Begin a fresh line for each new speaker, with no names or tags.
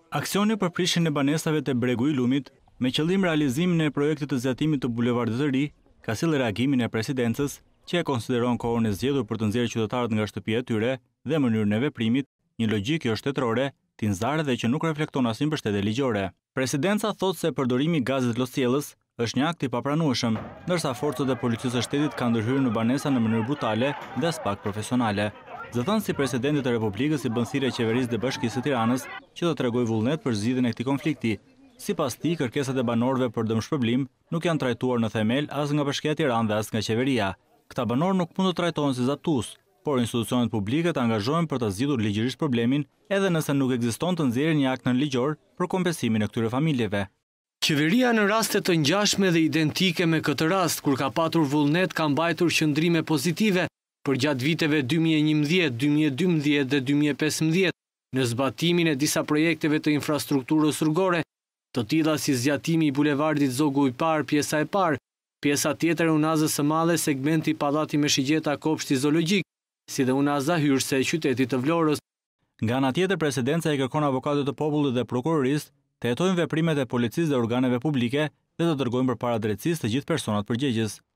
Aksioni për prishjen e banesave te bregu i Lumit, me qëllim realizimin e projektit të zgjatimit të bulevardit të ri, ka sjellë reagimin e presidencës, që e konsideron kohën e zgjedhur për të nxjerrë qytetarët nga shtëpia e tyre dhe mënyrën e veprimit, një logjikë shtetërore, tinzare dhe që nuk reflekton asnjë mbështetje ligjore. Presidenca thotë se përdorimi i gazit loscjellës është një akt i papranueshëm, ndërsa forcat e policisë së shtetit kanë ndërhyrë në banesa në mënyrë brutale dhe as pak profesionale. Zëdhënësi si presidentit të Republikës i bën thirrje qeverisë dhe Bashkisë së Tiranës që të tregojë vullnet për zgjidhjen e këtij konflikti. Sipas tij, kërkesat e banorëve për dëmshpërblim nuk janë trajtuar në themel as nga Bashkia e Tiranës dhe as nga qeveria. Këta banorë nuk mund të trajtohen si zaptues, por institucionet publike të angazhohen për të zgjidhur ligjërisht problemin, edhe nëse nuk ekziston të nxjerrë një akt nënligjor për kompensimin e këtyre familjeve.
Qeveria në raste të ngjashme dhe identike me këtë rast, kur ka patur vullnet, ka mbajtur qëndrime pozitive për gjatë viteve 2011, 2012 dhe 2015 në zbatimin e disa projekteve të infrastrukturës rrugore, të tilla si zgjatimi i bulevardit Zogu i Parë, pjesa e parë, pjesa tjetër e unazës së madhe, segmenti Pallati me shigjeta kopshti zoologjik, si dhe unaza hyrëse e qytetit të Vlorës.
Nga ana tjetër, presidenca i kërkon avokatëve të popullit dhe prokurorisë të hetojnë veprimet e policisë dhe organeve publike dhe të dërgojnë përpara drejtësisë të gjithë personat përgjegjës.